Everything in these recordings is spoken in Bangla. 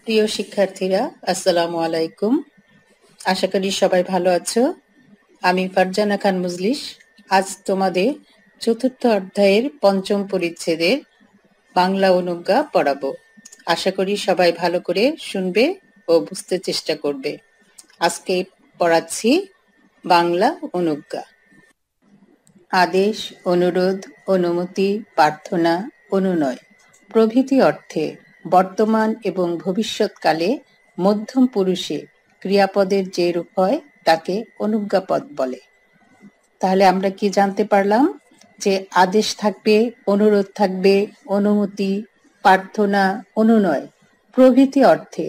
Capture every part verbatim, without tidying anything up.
প্রিয় শিক্ষার্থীরা, আসসালামু আলাইকুম। আশা করি সবাই ভালো আছো। আমি ফারজানা খান মজলিস আজ তোমাদের চতুর্থ অধ্যায়ের পঞ্চম পরিচ্ছেদের বাংলা অনুজ্ঞা পড়াবো। আশা করি সবাই ভালো করে শুনবে ও বুঝতে চেষ্টা করবে। আজকে পড়াচ্ছি বাংলা অনুজ্ঞা। আদেশ, অনুরোধ, অনুমতি, প্রার্থনা, অনুনয় প্রভৃতি অর্থে বর্তমান এবং ভবিষ্যৎকালে মধ্যম পুরুষে ক্রিয়াপদের যে রূপ হয় তাকে অনুজ্ঞাপদ বলে। তাহলে আমরা কি জানতে পারলাম? যে আদেশ থাকবে, অনুরোধ থাকবে, অনুমতি, প্রার্থনা, অনুনয় প্রভৃতি অর্থে।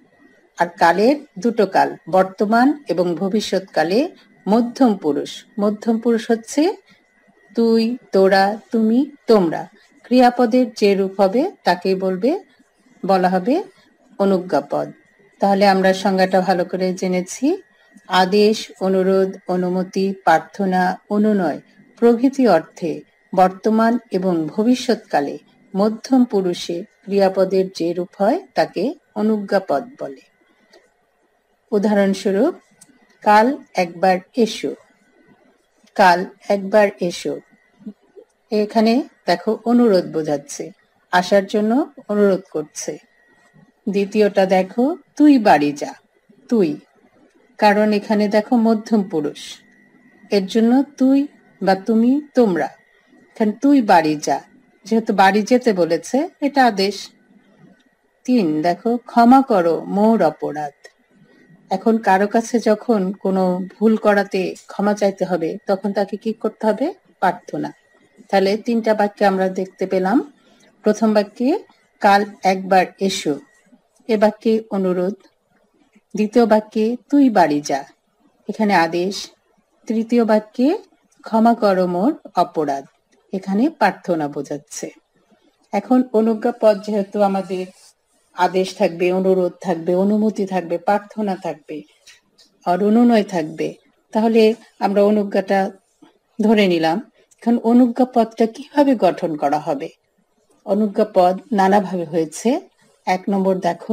আর কালের দুটো কাল, বর্তমান এবং ভবিষ্যৎকালে মধ্যম পুরুষ। মধ্যম পুরুষ হচ্ছে তুই, তোরা, তুমি, তোমরা। ক্রিয়াপদের যে রূপ হবে তাকেই বলবে বলা হবে অনুজ্ঞাপদ। তাহলে আমরা সংজ্ঞাটা ভালো করে জেনেছি। আদেশ, অনুরোধ, অনুমতি, প্রার্থনা, অনুনয় প্রভৃতি অর্থে বর্তমান এবং ভবিষ্যৎকালে মধ্যম পুরুষে ক্রিয়াপদের যে রূপ হয় তাকে অনুজ্ঞাপদ বলে। উদাহরণস্বরূপ, কাল একবার এসো। কাল একবার এসো, এখানে দেখো অনুরোধ বোঝাচ্ছে, আসার জন্য অনুরোধ করছে। দ্বিতীয়টা দেখো, তুই বাড়ি যা। তুই, কারণ এখানে দেখো মধ্যম পুরুষ, এর জন্য তুই বা তুমি, তোমরা। এখানে তুই বাড়ি যা, যেহেতু বাড়ি যেতে বলেছে, এটা আদেশ। তিন দেখো, ক্ষমা করো মোর অপরাধ। এখন কারো কাছে যখন কোনো ভুল করাতে ক্ষমা চাইতে হবে, তখন তাকে কি করতে হবে? প্রার্থনা। তাহলে তিনটা বাক্যে আমরা দেখতে পেলাম। প্রথম বাক্যে কাল একবার এসো, এ বাক্যে অনুরোধ। দ্বিতীয় বাক্যে তুই বাড়ি যা, এখানে আদেশ। তৃতীয় বাক্যে ক্ষমা করো মোর অপরাধ, এখানে প্রার্থনা বোঝাচ্ছে। এখন অনুজ্ঞা পদ যেহেতু আমাদের আদেশ থাকবে, অনুরোধ থাকবে, অনুমতি থাকবে, প্রার্থনা থাকবে আর অনুনয় থাকবে, তাহলে আমরা অনুজ্ঞাটা ধরে নিলাম। এখন অনুজ্ঞা পদটা কিভাবে গঠন করা হবে? অনুজ্ঞা পদ নানাভাবে হয়েছে। এক নম্বর দেখো,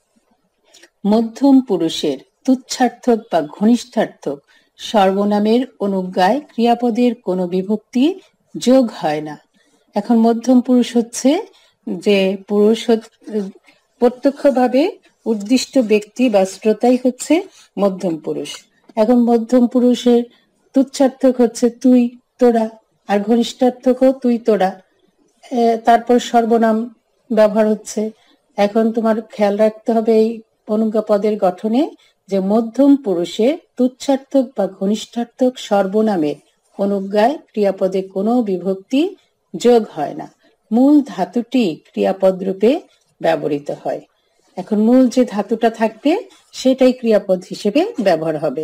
মধ্যম পুরুষের তুচ্ছার্থক বা ঘনিষ্ঠার্থক সর্বনামের অনুজ্ঞায় ক্রিয়াপদের কোনো বিভক্তি যোগ হয় না। এখন মধ্যম পুরুষ হচ্ছে যে পুরুষ প্রত্যক্ষভাবে উদ্দিষ্ট ব্যক্তি বা শ্রোতাই হচ্ছে মধ্যম পুরুষ। এখন মধ্যম পুরুষের তুচ্ছার্থক হচ্ছে তুই, তোরা, আর ঘনিষ্ঠার্থকও তুই, তোরা। তারপর সর্বনাম ব্যবহার হচ্ছে। এখন তোমার খেয়াল রাখতে হবে এই অনুজ্ঞা পদের গঠনে যে মধ্যম পুরুষের তুচ্ছার্থক বা ঘনিষ্ঠার্থক সর্বনামের অনুজ্ঞায় ক্রিয়াপদে কোনো বিভক্তি যোগ হয় না। মূল ধাতুটি ক্রিয়াপদ রূপে ব্যবহৃত হয়। এখন মূল যে ধাতুটা থাকবে সেটাই ক্রিয়াপদ হিসেবে ব্যবহার হবে।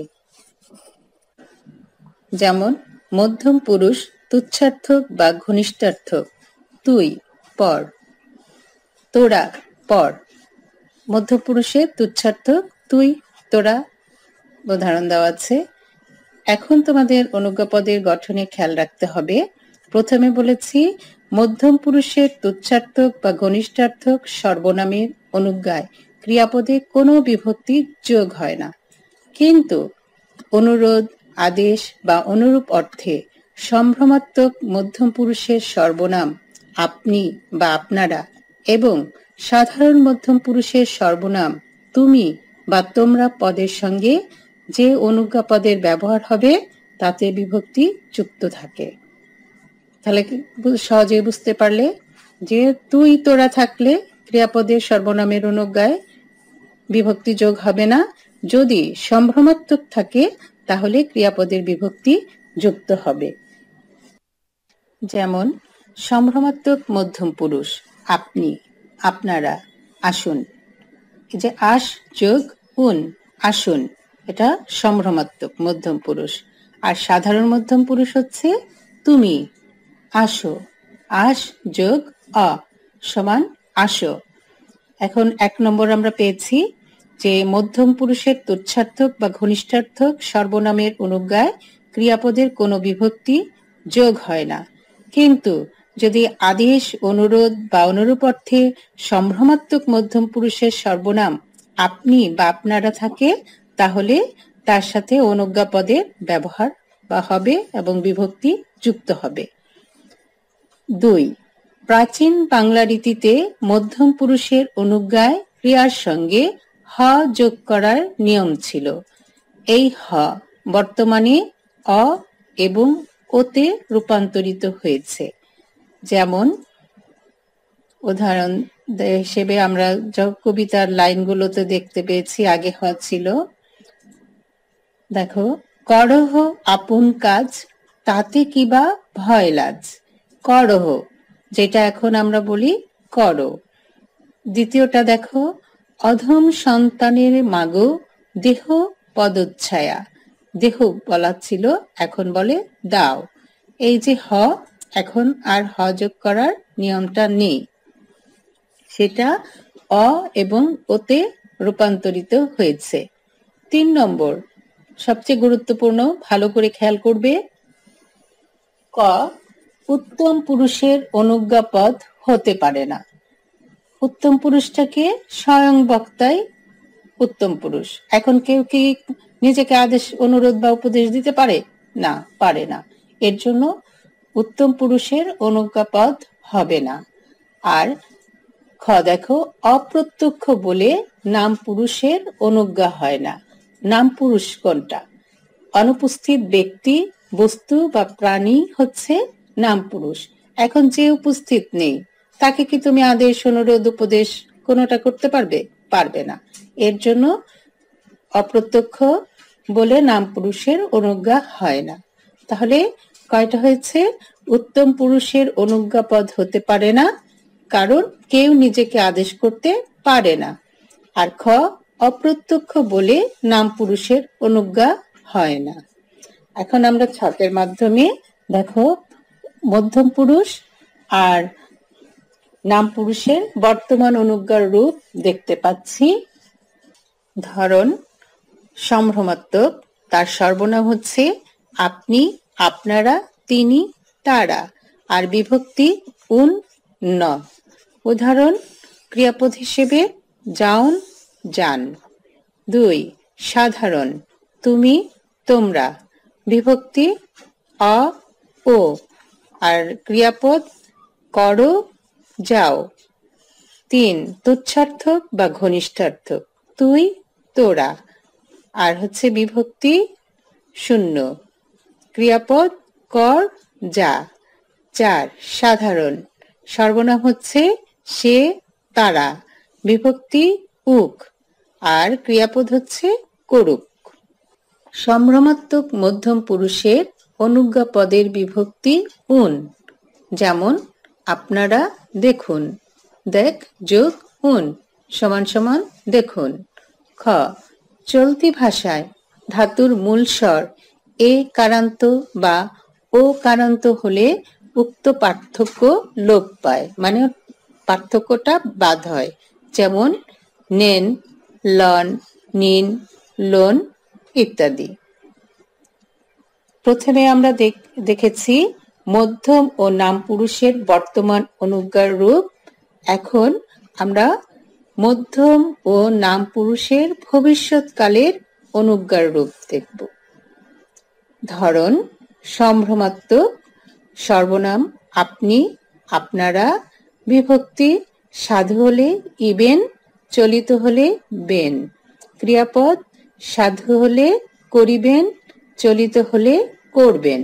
যেমন মধ্যম পুরুষ তুচ্ছার্থক বা ঘনিষ্ঠার্থক তুই, পর, তোরা, পর। মধ্যম পুরুষের তুচ্ছার্থক তুই, তোরা উদাহরণ দেওয়া আছে। এখন তোমাদের অনুজ্ঞা পদের গঠনে খেয়াল রাখতে হবে। প্রথমে বলেছি মধ্যম পুরুষের তুচ্ছার্থক বা ঘনিষ্ঠার্থক সর্বনামের অনুজ্ঞায় ক্রিয়াপদে কোনো বিভক্তি যোগ হয় না। কিন্তু অনুরোধ, আদেশ বা অনুরূপ অর্থে সম্ভ্রমাত্মক মধ্যম পুরুষের সর্বনাম আপনি বা আপনারা এবং সাধারণ মধ্যম পুরুষের সর্বনাম তুমি বা তোমরা পদের সঙ্গে যে অনুজ্ঞা পদের ব্যবহার হবে তাতে বিভক্তি যুক্ত থাকে। তাহলে সহজে বুঝতে পারলে যে তুই, তোরা থাকলে ক্রিয়াপদের সর্বনামের অনুজ্ঞায় বিভক্তি যোগ হবে না। যদি সম্ভ্রমাত্মক থাকে তাহলে ক্রিয়াপদের বিভক্তি যুক্ত হবে। যেমন সম্ভ্রমাত্মক মধ্যম পুরুষ আপনি, আপনারা, আসুন। এই যে আস যোগ উন, আসুন, এটা সম্ভ্রমাত্মক মধ্যম পুরুষ। আর সাধারণ মধ্যম পুরুষ হচ্ছে তুমি, আসো। আস যোগ অ সমান আসো। এখন এক নম্বর আমরা পেয়েছি যে মধ্যম পুরুষের তুচ্ছার্থক বা ঘনিষ্ঠার্থক সর্বনামের অনুজ্ঞায় ক্রিয়াপদের কোনো বিভক্তি যোগ হয় না। কিন্তু যদি আদেশ, অনুরোধ বা অনুরূপ অর্থে সম্ভ্রমাত্মক মধ্যম পুরুষের সর্বনাম আপনি বা আপনারা থাকে, তাহলে তার সাথে অনুজ্ঞা পদের ব্যবহার বা হবে এবং বিভক্তি যুক্ত হবে। দুই, প্রাচীন বাংলা রীতিতে মধ্যম পুরুষের অনুজ্ঞায় ক্রিয়ার সঙ্গে হ যোগ করার নিয়ম ছিল। এই হ বর্তমানে অ এবং ওতে রূপান্তরিত হয়েছে। যেমন উদাহরণ হিসেবে আমরা কবিতার লাইনগুলোতে দেখতে পেয়েছি, আগে হ ছিল। দেখো, করহ আপন কাজ, তাতে কিবা ভয় লাজ। করহ, যেটা এখন আমরা বলি করো। দ্বিতীয়টা দেখো, অধম সন্তানের মাগো, দেহ পদচ্ছায়া। দেহ বলা ছিল, এখন বলে দাও। এই যে হ, এখন আর হ যোগ করার নিয়মটা নেই, সেটা অ এবং ওতে রূপান্তরিত হয়েছে। তিন নম্বর, সবচেয়ে গুরুত্বপূর্ণ, ভালো করে খেয়াল করবে। ক, উত্তম পুরুষের অনুজ্ঞা পদ হতে পারে না। উত্তম পুরুষটাকে স্বয়ং বক্তাই উত্তম পুরুষ। এখন কেউ কি নিজেকে আদেশ, অনুরোধ বা উপদেশ দিতে পারে? না, পারে না। এর জন্য উত্তম পুরুষের অনুজ্ঞা পদ হবে না। আর খ দেখো, অপ্রত্যক্ষ বলে নাম পুরুষের অনুজ্ঞা হয় না। নাম পুরুষ কোনটা? অনুপস্থিত ব্যক্তি, বস্তু বা প্রাণী হচ্ছে নাম পুরুষ। এখন যে উপস্থিত নেই, তাকে কি তুমি আদেশ, অনুরোধ, উপদেশ কোনোটা করতে পারবে? পারবে না। এর জন্য অপ্রত্যক্ষ বলে নাম পুরুষের অনুজ্ঞা হয় না। তাহলে কয়টা হয়েছে? উত্তম পুরুষের অনুজ্ঞা পদ হতে পারে না, কারণ কেউ নিজেকে আদেশ করতে পারে না। আর খ, অপ্রত্যক্ষ বলে নাম পুরুষের অনুজ্ঞা হয় না। এখন আমরা ছকের মাধ্যমে দেখো মধ্যম পুরুষ আর নাম পুরুষের বর্তমান অনুজ্ঞার রূপ দেখতে পাচ্ছি। ধরন সম্ভ্রমাত্মক, তার সর্বনাম হচ্ছে আপনি, আপনারা, তিনি, তারা, আর বিভক্তি উন, ন। উদাহরণ, ক্রিয়াপদ হিসেবে যাউন, যান। দুই, সাধারণ, তুমি, তোমরা, বিভক্তি অ, ও, আর ক্রিয়াপদ করো, যাও। তিন, তুচ্ছার্থক বা ঘনিষ্ঠার্থক, তুই, তোরা, আর হচ্ছে বিভক্তি শূন্য, ক্রিয়াপদ কর, যা। চার, সাধারণ, সর্বনাম হচ্ছে সে, তারা, বিভক্তি উক, আর ক্রিয়াপদ হচ্ছে করুক। সম্ভ্রমাত্মক মধ্যম পুরুষের অনুজ্ঞা পদের বিভক্তি উন, যেমন আপনারা দেখুন, দেখ যোগ উন সমান সমান দেখুন। খ, চলতি ভাষায় ধাতুর মূল স্বর এ কারান্ত বা ও কারান্ত হলে উক্ত পার্থক্য লোপ পায়, মানে পার্থক্যটা বাদ হয়। যেমন নেন, লন, নিন, লোন ইত্যাদি। প্রথমে আমরা দেখেছি মধ্যম ও নাম পুরুষের বর্তমান অনুজ্ঞার রূপ। এখন আমরা মধ্যম ও নাম পুরুষের ভবিষ্যৎকালের অনুজ্ঞার রূপ দেখব। ধরন সম্ভ্রমাত্মক, সর্বনাম আপনি, আপনারা, বিভক্তি সাধু হলে ইবেন, চলিত হলে বেন, ক্রিয়াপদ সাধু হলে করিবেন, চলিত হলে করবেন।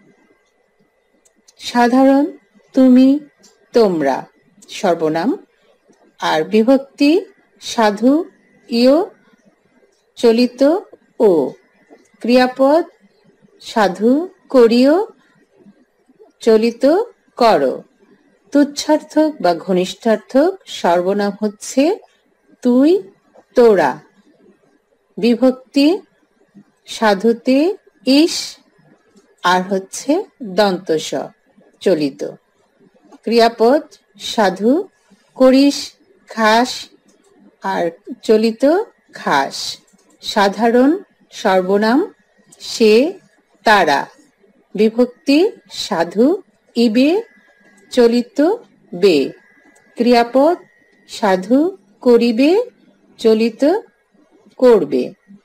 সাধারণ তুমি, তোমরা, সর্বনাম, আর বিভক্তি সাধু ইয়, চলিত ও, ক্রিয়াপদ সাধু করিও, চলিত করো। তুচ্ছার্থক বা ঘনিষ্ঠার্থক, সর্বনাম হচ্ছে তুই, তোরা, বিভক্তি সাধুতে ইস, আর হচ্ছে দন্ত স, চলিত, ক্রিয়াপদ সাধু করিস, খাস, আর চলিত খাস। সাধারণ সর্বনাম সে, তারা, বিভক্তি সাধু ইবে, চলিত বে, ক্রিয়াপদ সাধু করিবে, চলিত করবে।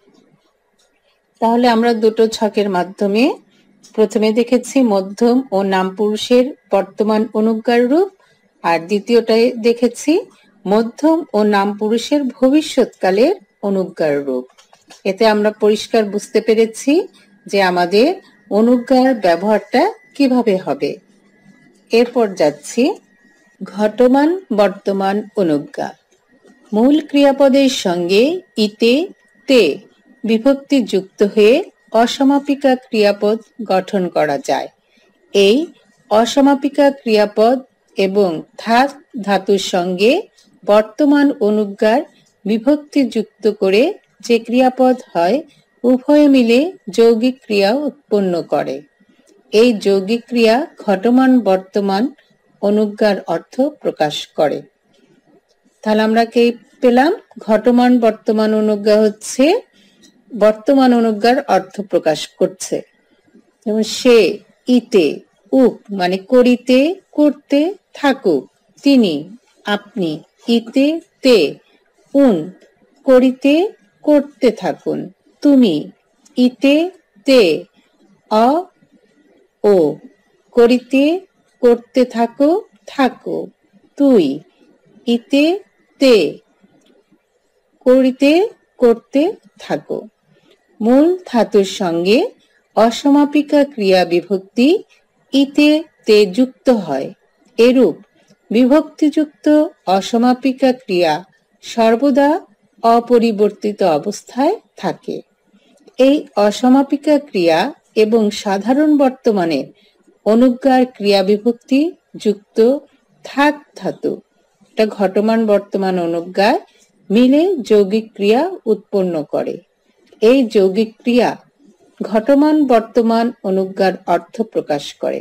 তাহলে আমরা দুটো ছকের মাধ্যমে প্রথমে দেখেছি মধ্যম ও নাম পুরুষের বর্তমান অনুজ্ঞার রূপ, আর দ্বিতীয়টায় দেখেছি মধ্যম ও নাম পুরুষের ভবিষ্যৎকালের অনুজ্ঞার রূপ। এতে আমরা পরিষ্কার বুঝতে পেরেছি যে আমাদের অনুজ্ঞার ব্যবহারটা কিভাবে হবে। এরপর যাচ্ছি ঘটমান বর্তমান অনুজ্ঞা। মূল ক্রিয়াপদের সঙ্গে ইতে তে বিভক্তি যুক্ত হয়ে অসমাপিকা ক্রিয়াপদ গঠন করা যায়। এই অসমাপিকা ক্রিয়াপদ এবং থাক ধাতুর সঙ্গে বর্তমান অনুজ্ঞার বিভক্তি যুক্ত করে যে ক্রিয়াপদ হয়, উভয়ে মিলে যৌগিক ক্রিয়া উৎপন্ন করে। এই যৌগিক ক্রিয়া ঘটমান বর্তমান অনুজ্ঞার অর্থ প্রকাশ করে। তাহলে আমরা কি পেলাম? ঘটমান বর্তমান অনুজ্ঞা হচ্ছে বর্তমান অনুজ্ঞার অর্থ প্রকাশ করছে। যেমন সে, ইতে, উক মানে করিতে করতে থাকুক, তিনি, আপনি, ইতে তে, উন করিতে করতে থাকুন, তুমি, ইতে তে, অ ও করিতে করতে থাকো থাকো, তুই, ইতে তে করিতে করতে থাকো। মূল ধাতুর সঙ্গে অসমাপিকা ক্রিয়া বিভক্তি ইতে তে যুক্ত হয়। এরূপ বিভক্তিযুক্ত অসমাপিকা ক্রিয়া সর্বদা অপরিবর্তিত অবস্থায় থাকে। এই অসমাপিকা ক্রিয়া এবং সাধারণ বর্তমানে অনুজ্ঞার ক্রিয়া বিভক্তি যুক্ত থাক ধাতু, এটা ঘটমান বর্তমান অনুজ্ঞায় মিলে যৌগিক ক্রিয়া উৎপন্ন করে। এই যৌগিক ক্রিয়া ঘটমান বর্তমান অনুজ্ঞার অর্থ প্রকাশ করে।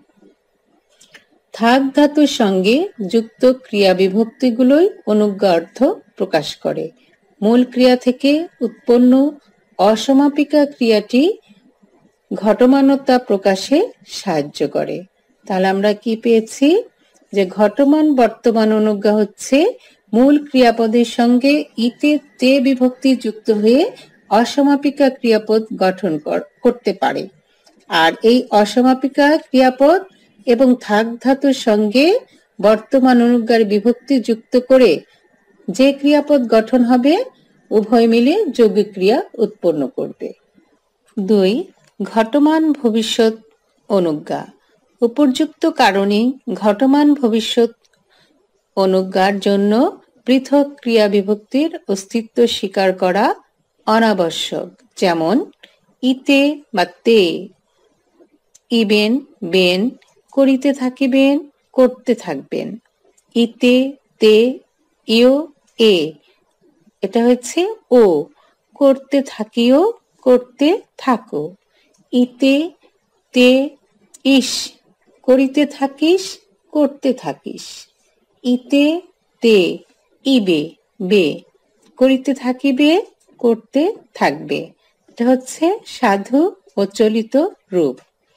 থাক ধাতুর সঙ্গে যুক্ত ক্রিয়া বিভক্তিগুলোই অনুজ্ঞা অর্থ প্রকাশ করে। মূল ক্রিয়া থেকে উৎপন্ন অসমাপিকা ক্রিয়াটি ঘটমানতা প্রকাশে সাহায্য করে। তাহলে আমরা কি পেয়েছি? যে ঘটমান বর্তমান অনুজ্ঞা হচ্ছে মূল ক্রিয়াপদের সঙ্গে ইতে তে বিভক্তি যুক্ত হয়ে অসমাপিকা ক্রিয়াপদ গঠন করতে পারে। আর এই অসমাপিকা ক্রিয়াপদ এবং থাক ধাতুর সঙ্গে বর্তমান অনুজ্ঞার বিভক্তি যুক্ত করে যে ক্রিয়াপদ গঠন হবে, উভয় মিলে যৌগিক ক্রিয়া উৎপন্ন করবে। দুই, ঘটমান ভবিষ্যৎ অনুজ্ঞা। উপর্যুক্ত কারণে ঘটমান ভবিষ্যৎ অনুজ্ঞার জন্য পৃথক ক্রিয়া বিভক্তির অস্তিত্ব স্বীকার করা অনাবশ্যক। যেমন ইতে বা তে, ইবেন বেন করিতে থাকিবেন করতে থাকবেন, ইতে তে ইও এ এটা হচ্ছে ও করতে থাকিও করতে থাকো, ইতে তে ইস করিতে থাকিস করতে থাকিস, ইতে তে ইবে বে করিতে থাকিবে করতে থাকবে। এটা হচ্ছে সাধু ও চলিত রূপ।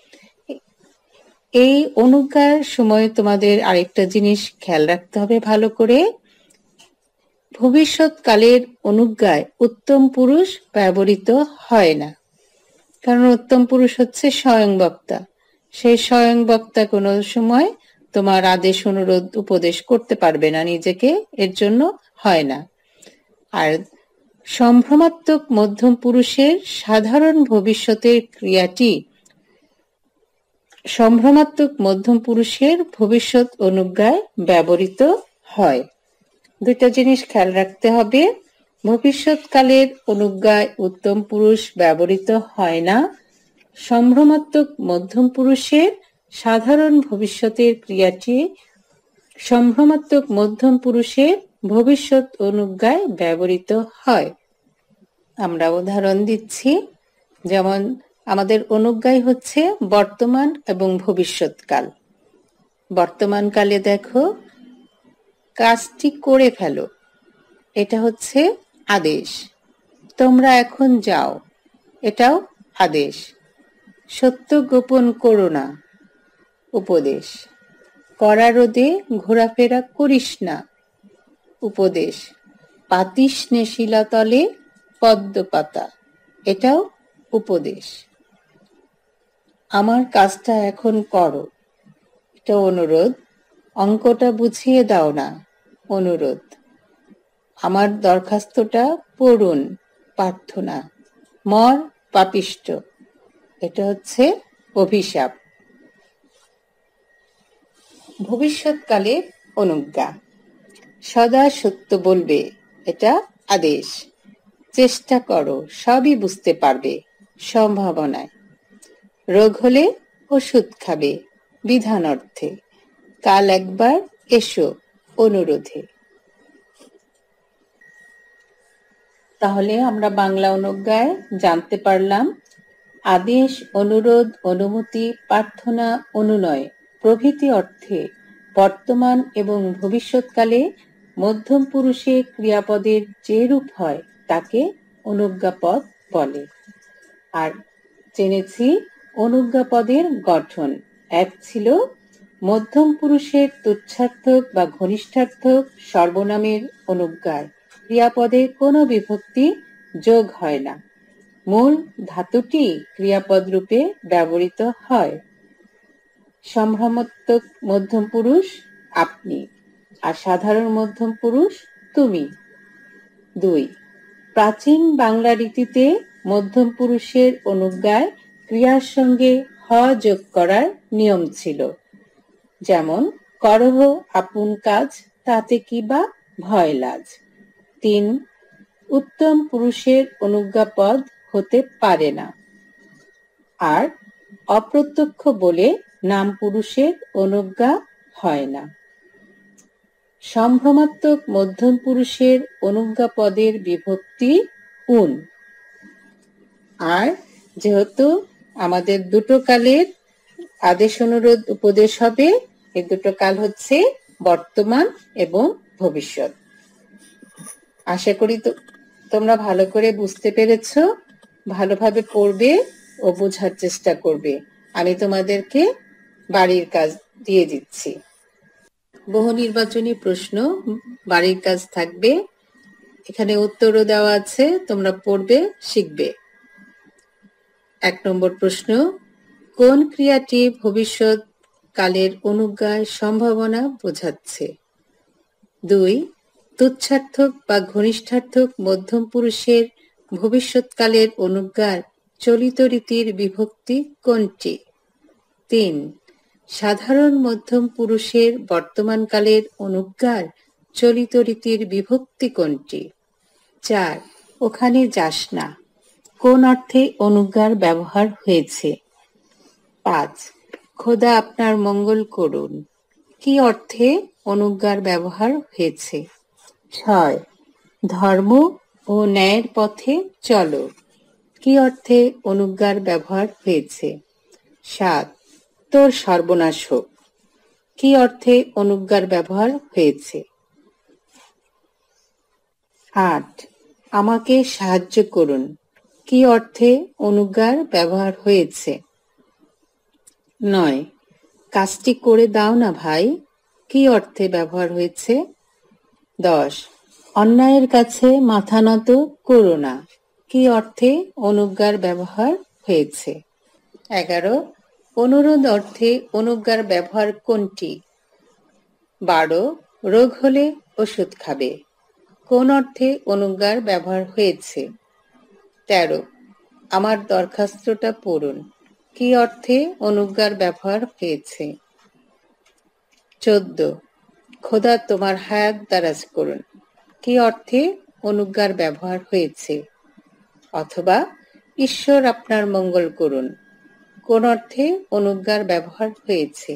এই অনুজ্ঞার সময় তোমাদের আরেকটা জিনিস খেয়াল রাখতে হবে ভালো করে। ভবিষ্যৎকালের অনুজ্ঞায় উত্তম পুরুষ ব্যবহৃত হয় না, কারণ উত্তম পুরুষ হচ্ছে স্বয়ং বক্তা। সেই স্বয়ং বক্তা কোনো সময় তোমার আদেশ অনুরোধ উপদেশ করতে পারবে না নিজেকে, এর জন্য হয় না। আর সম্ভ্রমাত্মক মধ্যম পুরুষের সাধারণ ভবিষ্যতের ক্রিয়াটি সম্ভ্রমাত্মক মধ্যম পুরুষের ভবিষ্যৎ অনুজ্ঞায় ব্যবহৃত হয়। দুইটা জিনিস খেয়াল রাখতে হবে। ভবিষ্যৎকালের অনুজ্ঞায় উত্তম পুরুষ ব্যবহৃত হয় না। সম্ভ্রমাত্মক মধ্যম পুরুষের সাধারণ ভবিষ্যতের ক্রিয়াটি সম্ভ্রমাত্মক মধ্যম পুরুষের ভবিষ্যৎ অনুজ্ঞায় ব্যবহৃত হয়। আমরা উদাহরণ দিচ্ছি। যেমন আমাদের অনুজ্ঞায় হচ্ছে বর্তমান এবং ভবিষ্যৎকাল। বর্তমানকালে দেখো, কাজটি করে ফেলো, এটা হচ্ছে আদেশ। তোমরা এখন যাও, এটাও আদেশ। সত্য গোপন করো না, উপদেশ। কড়া রোদে ঘোরাফেরা করিস না, উপদেশ। পাতিস নে শিলাতলে পদ্ম পাতা, এটাও উপদেশ। আমার কাজটা এখন করো, এটা অনুরোধ। অঙ্কটা বুঝিয়ে দাও না, অনুরোধ। আমার দরখাস্তটা পড়ুন, প্রার্থনা। মর পাপিষ্ট, এটা হচ্ছে অভিশাপ। ভবিষ্যৎকালে অনুজ্ঞা। সদা সত্য বলবে, এটা আদেশ। চেষ্টা করো, সবই বুঝতে পারবে, সম্ভাবনায়। রোগ হলে ওষুধ খাবে, বিধান অর্থে। কাল একবার এসো, অনুরোধে। তাহলে আমরা বাংলা অনুজ্ঞায় জানতে পারলাম আদেশ, অনুরোধ, অনুমতি, প্রার্থনা, অনুনয় প্রভৃতি অর্থে বর্তমান এবং ভবিষ্যৎকালে মধ্যম পুরুষে ক্রিয়াপদের যে রূপ হয় তাকে অনুজ্ঞাপদ বলে। আর জেনেছি অনুজ্ঞাপদের গঠন। এক ছিল মধ্যম পুরুষের তুচ্ছার্থক বা ঘনিষ্ঠার্থক সর্বনামের অনুজ্ঞায় ক্রিয়াপদে কোনো বিভক্তি যোগ হয় না, মূল ধাতুটি ক্রিয়াপদ রূপে ব্যবহৃত হয়। সম্ভ্রামাত্মক মধ্যম পুরুষ আপনি, আর সাধারণ মধ্যম পুরুষ তুমি। দুই, প্রাচীন বাংলা রীতিতে মধ্যম পুরুষের অনুজ্ঞায় ক্রিয়ার সঙ্গে হ যোগ করার নিয়ম ছিল, যেমন করহ আপন কাজ, তাতে কি বা ভয় লাজ। তিন, উত্তম পুরুষের অনুজ্ঞাপদ হতে পারে না। আর অপ্রত্যক্ষ বলে নাম পুরুষের অনুজ্ঞা হয় না। সম্ভ্রমাত্মক মধ্যম পুরুষের অনুজ্ঞাপদের বিভক্তি উন। আর যেহেতু আমাদের দুটো কালের আদেশ, অনুরোধ, উপদেশ হবে, এই দুটো কাল হচ্ছে বর্তমান এবং ভবিষ্যৎ। আশা করি তো তোমরা ভালো করে বুঝতে পেরেছ। ভালোভাবে পড়বে ও বোঝার চেষ্টা করবে। আমি তোমাদেরকে বাড়ির কাজ দিয়ে দিচ্ছি। বহু নির্বাচনী প্রশ্ন, বাড়ির কাজ থাকবে, এখানে উত্তরও দেওয়া আছে, তোমরা পড়বে, শিখবে। এক নম্বর প্রশ্ন, কোন ক্রিয়াটি ভবিষ্যৎ কালের অনুজ্ঞায় সম্ভাবনা বোঝাচ্ছে? দুই, তুচ্ছার্থক বা ঘনিষ্ঠার্থক মধ্যম পুরুষের ভবিষ্যৎকালের অনুজ্ঞার চলিত রীতির বিভক্তি কোনটি? তিন, সাধারণ মধ্যম পুরুষের বর্তমানকালের অনুজ্ঞার চলিত রীতির বিভক্তি কোনটি? চার, ওখানে যাস না কোন অর্থে অনুজ্ঞার ব্যবহার হয়েছে? পাঁচ, খোদা আপনার মঙ্গল করুন কি অর্থে অনুজ্ঞার ব্যবহার হয়েছে? ছয়, ধর্ম ও ন্যায়ের পথে চলো কি অর্থে অনুজ্ঞার ব্যবহার হয়েছে? সাত, তোর সর্বনাশ হোক কি অর্থে অনুজ্ঞার ব্যবহার হয়েছে? আট, আমাকে সাহায্য করুন কি অর্থে অনুজ্ঞার ব্যবহার হয়েছে? নয়, কাজটি করে দাও না ভাই কি অর্থে ব্যবহার হয়েছে? দশ, অন্যায়ের কাছে মাথা নত করো না কি অর্থে অনুজ্ঞার ব্যবহার হয়েছে? এগারো, অনুরোধ অর্থে অনুজ্ঞার ব্যবহার কোনটি? বারো, রোগ হলে ওষুধ খাবে কোন অর্থে অনুজ্ঞার ব্যবহার হয়েছে? তেরো, আমার দরখাস্তটা পড়ুন কি অর্থে অনুজ্ঞার ব্যবহার হয়েছে? চোদ্দ, খোদা তোমার হায়াত দারাজ করুন কি অর্থে অনুজ্ঞার ব্যবহার হয়েছে? অথবা ঈশ্বর আপনার মঙ্গল করুন কোন অর্থে অনুজ্ঞার ব্যবহার হয়েছে?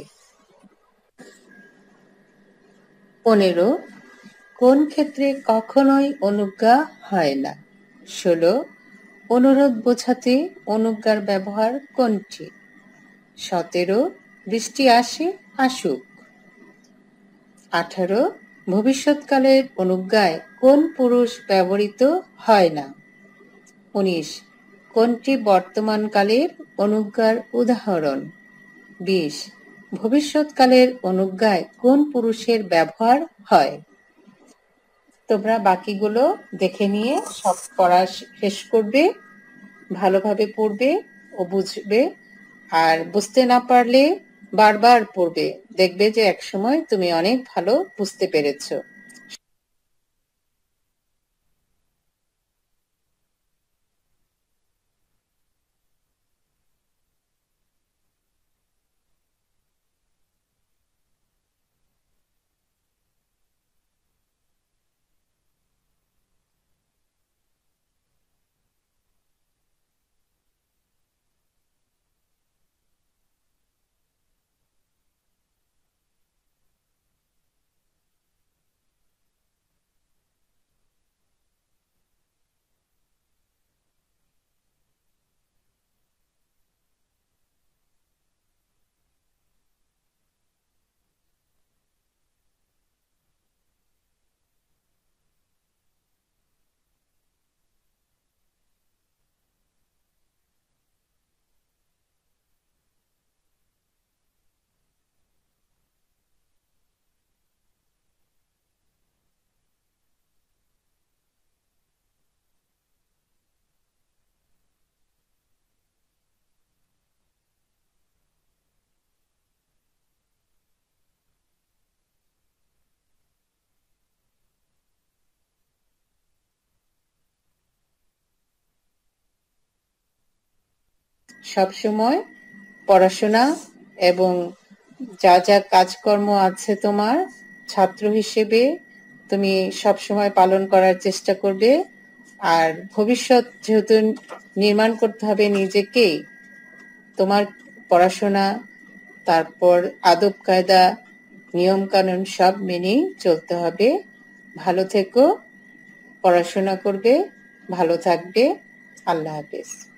পনেরো, কোন ক্ষেত্রে কখনোই অনুজ্ঞা হয় না? ষোলো, অনুরোধ বোঝাতে অনুজ্ঞার ব্যবহার কোনটি? সতেরো, বৃষ্টি আসে আসুক। আঠারো, ভবিষ্যৎকালের অনুজ্ঞায় কোন পুরুষ ব্যবহৃত হয় না? উনিশ, কোনটি বর্তমানকালের অনুজ্ঞার উদাহরণ? বিশ, ভবিষ্যৎকালের অনুজ্ঞায় কোন পুরুষের ব্যবহার হয়? তোমরা বাকিগুলো দেখে নিয়ে সব পড়া শেষ করবে, ভালোভাবে পড়বে ও বুঝবে, আর বুঝতে না পারলে বারবার পড়বে, দেখবে যে একসময় তুমি অনেক ভালো বুঝতে পেরেছো। সবসময় পড়াশোনা এবং যা যা কাজকর্ম আছে তোমার ছাত্র হিসেবে তুমি সবসময় পালন করার চেষ্টা করবে। আর ভবিষ্যৎ যেহেতু নির্মাণ করতে হবে নিজেকেই, তোমার পড়াশোনা, তারপর আদব কায়দা, নিয়ম কানুন সব মেনেই চলতে হবে। ভালো থেকো, পড়াশোনা করবে, ভালো থাকবে। আল্লাহ হাফেজ।